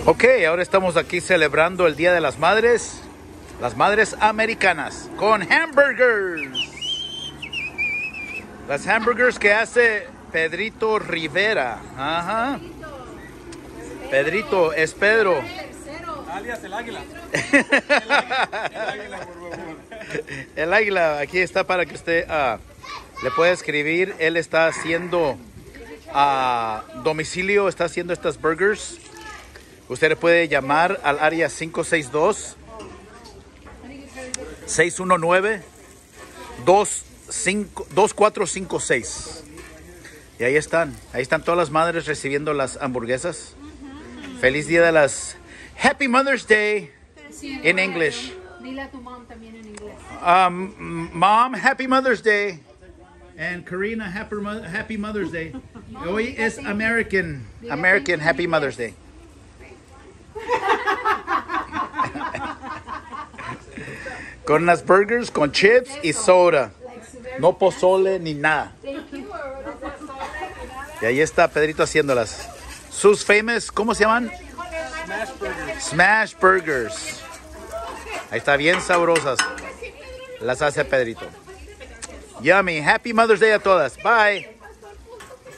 Ok, ahora estamos aquí celebrando el Día de las Madres americanas, con hamburgers. Las hamburgers que hace Pedrito Rivera. Ajá. Pedrito es Pedro. Alias el águila. El águila, aquí está para que usted le pueda escribir. Él está haciendo a domicilio, está haciendo estas burgers. Usted le puede llamar al área 562-619-2456. Y ahí están todas las madres recibiendo las hamburguesas. Feliz día de las... Happy Mother's Day in English. Dile a tu mom también en inglés. Mom, Happy Mother's Day. And Karina, Happy Mother's Day. Hoy es American Happy Mother's Day. Con las burgers, con chips y soda. No pozole ni nada. Y ahí está Pedrito haciéndolas. Sus famous, ¿cómo se llaman? Smash Burgers. Ahí está, bien sabrosas. Las hace Pedrito. Yummy. Happy Mother's Day a todas. Bye.